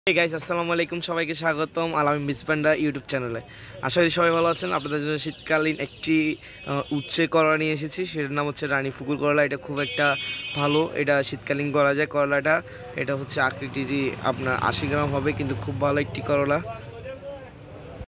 Hey guys, আসসালামু আলাইকুম সবাইকে স্বাগতম আলামিন বিসপান্ডা ইউটিউব চ্যানেলে। আশা করি সবাই ভালো আছেন। আপনাদের জন্য শীতকালীন একটি উচ্ছে করলা নিয়ে এসেছি, সেটার নাম হচ্ছে রানী ফুকুর করলা। এটা খুব একটা ভালো, এটা শীতকালীন করা যায় করলাটা। এটা হচ্ছে আকৃতি আপনার 80 গ্রাম হবে, কিন্তু খুব ভালো একটি করলা।